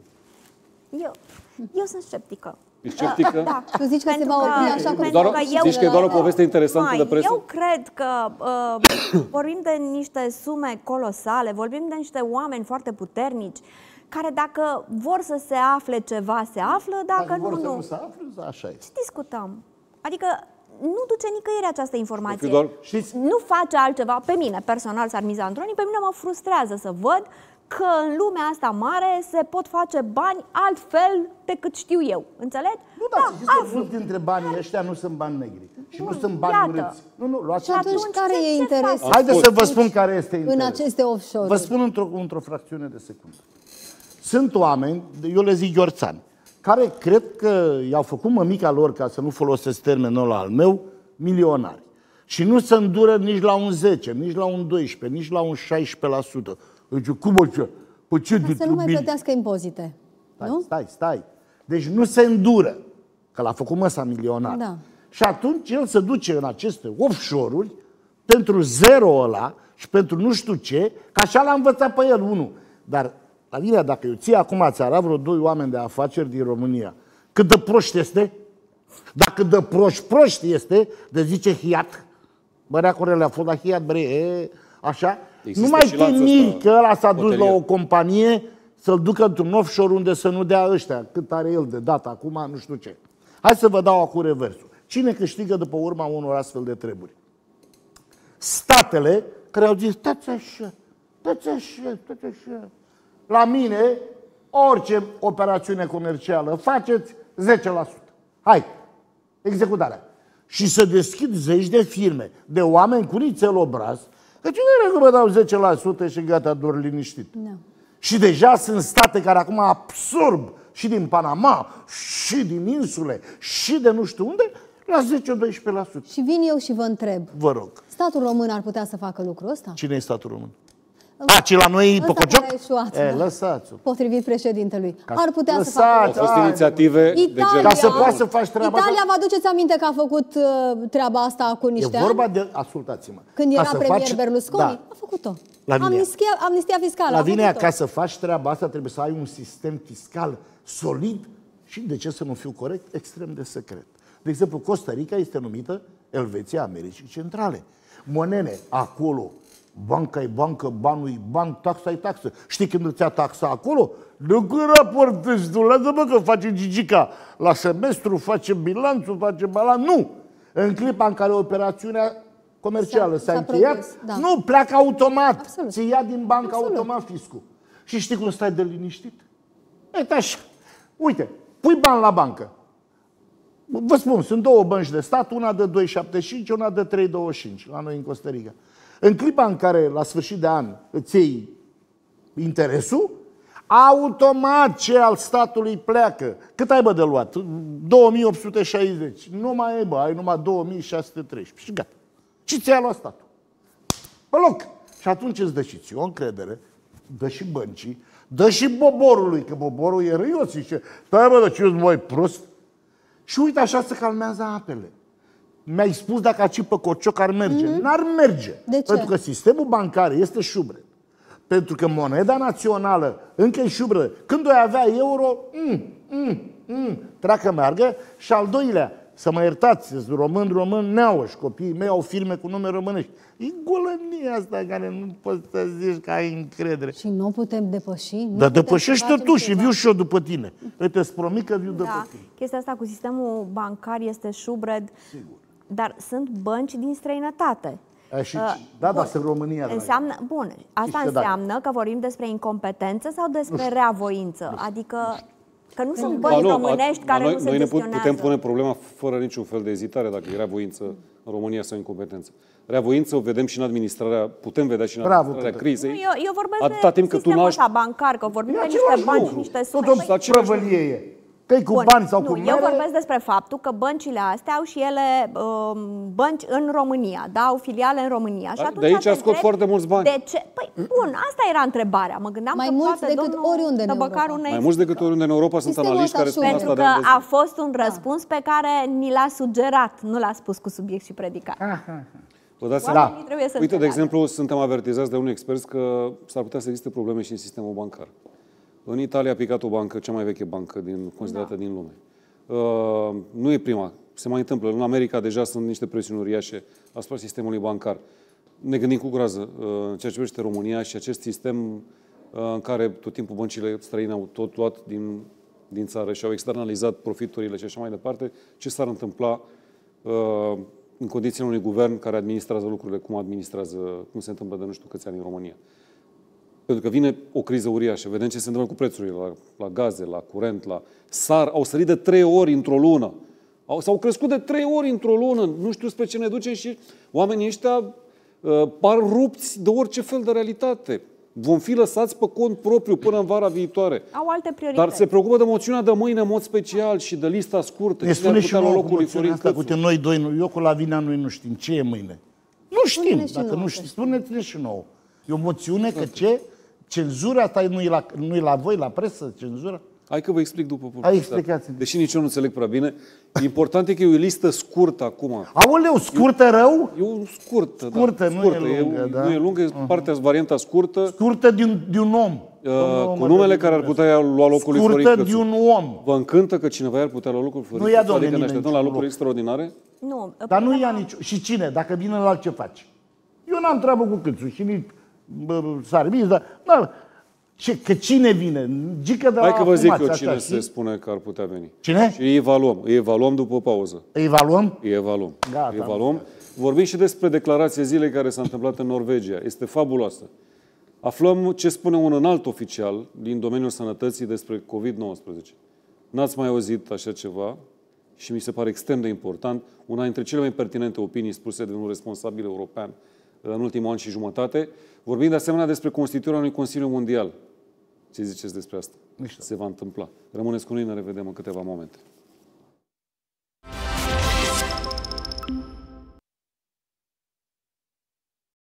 Eu, eu sunt sceptică. Ești sceptică? Da, da. Tu zici că se va opri așa cum... Doar, zici că e doar o poveste interesantă mai, de presă? Eu cred că uh, vorbim de niște sume colosale, vorbim de niște oameni foarte puternici, care dacă vor să se afle ceva, se află, dacă, dacă nu, vor nu. să nu se afle, așa e. Ce discutăm? Adică nu duce nicăieri această informație. Doar... Nu face altceva. Pe mine, personal, s-ar miza într-unii, pe mine mă frustrează să văd că în lumea asta mare se pot face bani altfel decât știu eu. Înțelegi? Nu, da, da să zici că mulți dintre banii ăștia nu sunt bani negri. Și nu, nu sunt bani urâți. Nu, nu, luați. Și atunci care e interesul? Haideți să vă spun care este interesul. În aceste offshore-uri. Vă spun într-o, într-o fracțiune de secundă. Sunt oameni, eu le zic gheorțani, care cred că i-au făcut mămica lor, ca să nu folosesc termenul al meu, milionari. Și nu se îndură nici la un zece, nici la un doisprezece, nici la un șaisprezece la sută. Deci, cum o ce? Păi ce Ca să nu mai plătească impozite. Stai, nu? stai, stai. Deci nu se îndură, că l-a făcut măsa milionar. Da. Și atunci el se duce în aceste offshore-uri pentru zero ăla și pentru nu știu ce, că așa l-a învățat pe el unul. Dar, la mine, dacă eu ție acum ți arăt vreo doi oameni de afaceri din România, cât de proști este? Dacă de proști proști este, de zice hiat, bărea corele a fost la hiat, bre, e, așa, există nu mai te miri că ăla s-a dus la o companie să-l ducă într-un offshore unde să nu dea ăștia, cât are el de dat acum, nu știu ce. Hai să vă dau acum reversul. Cine câștigă după urma unor astfel de treburi? Statele care au zis, stați așa, stați așa, stați așa. La mine, orice operațiune comercială faceți zece la sută. Hai, executarea. Și să deschid zeci de firme, de oameni cu nițel obraz, că cine are că mă dau zece la sută și gata, doar liniștit. No. Și deja sunt state care acum absorb și din Panama, și din insule, și de nu știu unde, la zece-doisprezece la sută. Și vin eu și vă întreb. Vă rog. Statul român ar putea să facă lucrul ăsta? Cine e statul român? A, ce la noi Pococioc? E, lăsați-o. Potrivit președintelui. Ca ar putea lăsați, să facă. Au fost inițiative Italia, de ca să poată să faci treaba Italia, asta. vă aduceți aminte că a făcut uh, treaba asta cu niște ani? E vorba ani? de, ascultați-mă. Când era premier faci... Berlusconi, da. a făcut-o. Amnistia, amnistia fiscală. La Vinea, ca să faci treaba asta, trebuie să ai un sistem fiscal solid și, de ce să nu fiu corect, extrem de secret. De exemplu, Costa Rica este numită Elveția Americii Centrale. Monene, acolo, banca e bancă, banul e ban, taxa e taxă. Știi când îți ia taxa acolo? Nu cu raportezi tu, lasă-mă că face Gigica. La semestru face bilanțul, face balan. Nu! În clipa în care operațiunea comercială s-a încheiat, da. Nu, pleacă automat. Ți ia din bancă Absolut. automat fiscul. Și știi cum stai de liniștit? Uite așa. Uite, pui bani la bancă. Vă spun, sunt două bănci de stat, una de doi virgulă șaptezeci și cinci, una de trei virgulă douăzeci și cinci, la noi în Costa Rica. În clipa în care, la sfârșit de an, îți iei interesul, automat ce al statului pleacă. Cât ai, bă, de luat? două mii opt sute șaizeci. Nu mai ai, bă, ai numai două mii șase sute treisprezece. Și gata. Și ți-a luat statul. Pe loc. Și atunci îți dă și ție o încredere, dă și băncii, dă și boborului, că boborul e râios. Zice, stai, bă, dar ce ești mai prost? Și uite, așa se calmează apele. Mi-ai spus dacă aci pe Cocioc ar merge. Mm-hmm. N-ar merge. De ce? Pentru că sistemul bancar este șubred. Pentru că moneda națională încă e șubredă. Când o avea euro, mm, mm, mm, treacă meargă. Și al doilea, să mă iertați, sunt român, român, neauși, copiii mei au firme cu nume românești. E golănia asta care nu poți să zici că ai încredere. Și nu putem depăși? Nu Dar putem depășește tu și viu și eu după tine. Uite, îți promit că viu după Da, tine. chestia asta cu sistemul bancar este șubred, dar sunt bănci din străinătate. A, și, Uh, da, bun. dar sunt România. Înseamnă, bun, asta Știți că înseamnă că vorbim despre incompetență sau despre reavoință? Adică că nu sunt Ba bănci nu, românești ba care noi, nu se noi ne put- gestionează. putem pune problema fără niciun fel de ezitare dacă era voință în România sau incompetență. Rea voință o vedem și în administrarea, putem vedea și în Bravo, administrarea Petre. crizei. Nu, eu, eu vorbesc Atâta de timp cât tu sistemul nu ăsta bancar, că vorbim E de niște același bani și lucru. niște sume. Tot o Păi, prăvălie e. Că-i cu bun, bani sau nu, cu eu mere. vorbesc despre faptul că băncile astea au și ele um, bănci în România, da? Au filiale în România. Și De atunci aici te scot întrebi foarte mulți bani. De ce? Păi, bun, asta era întrebarea. Mă gândeam Mai că mulți poate decât domnul oriunde în Tăbăcaru Europa. ne Mai mulți decât oriunde în Europa sunt Sistemul analiști ăsta care spun sub- asta Pentru de că ani de a fost un răspuns pe care ni l-a sugerat, nu l-a spus cu subiect și predicat. Vă dați seama? Oamenii trebuie să Uite, de înțeleagă. exemplu, suntem avertizați de unui expert că s-ar putea să existe probleme și în sistemul bancar. În Italia a picat o bancă, cea mai veche bancă din, considerată da. din lume. Uh, nu e prima. Se mai întâmplă. În America deja sunt niște presiuni uriașe asupra sistemului bancar. Ne gândim cu groază uh, în ceea ce privește România și acest sistem uh, în care tot timpul băncile străine au tot luat din, din țară și au externalizat profiturile și așa mai departe. Ce s-ar întâmpla uh, în condițiile unui guvern care administrează lucrurile cum administrează, cum se întâmplă de nu știu câți ani în România. Pentru că vine o criză uriașă. Vedem ce se întâmplă cu prețurile la, la gaze, la curent, la sar. Au sărit de trei ori într-o lună. Au, s-au crescut de trei ori într-o lună. Nu știu spre ce ne ducem și oamenii ăștia uh, par rupți de orice fel de realitate. Vom fi lăsați pe cont propriu până în vara viitoare. Au alte priorități. Dar se preocupă de moțiunea de mâine în mod special și de lista scurtă. Ne Cine ar spune și putea lua nouă locul lui Florin asta, Cățu? cu noi doi, nu- eu cu Lavinia noi nu știm ce e mâine. Nu știm, Spune-ne și dacă nouă, nu că știm, spuneți-ne și nouă. E o moțiune că ce? Cenzura asta nu e la, nu e la voi, la presă, cenzura? Hai că vă explic după Hai, publicitate. explicați-mi. Deși nici eu nu înțeleg prea bine. Important e că e o listă scurtă acum. Aoleu, scurtă rău? E o scurtă, Scurtă, da. nu scurtă. e lungă, da. Nu e lungă, e partea, varianta scurtă, Scurtă de un, de un om. uh, cu numele care ar putea lua locul lui Florin Scurtă de Cățu. un om. Vă încântă că cineva ar putea lua locul lui Florin Nu ia, Cățu? domne, Adică ne nimeni așteptăm la niciun lucruri loc. extraordinare? Nu, Dar nu problema- ia nici... Și cine? Dacă vine la alt, ce faci? Eu n-am treabă cu Câțu și nici Sarmiz, dar... Na, ce, că cine vine? Gică de la Hai că vă zic afumați, eu așa, cine știi? se spune că ar putea veni. Cine? Și îi evaluăm. Îi evaluăm după pauză. Îi evaluăm? Îi evaluăm. Gata. Îi evaluăm. Vorbim și despre declarația zilei care s-a întâmplat în Norvegia. Este fabuloasă. Aflăm ce spune un înalt oficial din domeniul sănătății despre covid nouăsprezece. N-ați mai auzit așa ceva și mi se pare extrem de important. Una dintre cele mai pertinente opinii spuse de un responsabil european în ultimul an și jumătate. Vorbim de asemenea despre constituirea unui Consiliu Mondial. Ce ziceți despre asta? Mișto. Se va întâmpla. Rămâneți cu noi, ne revedem în câteva momente.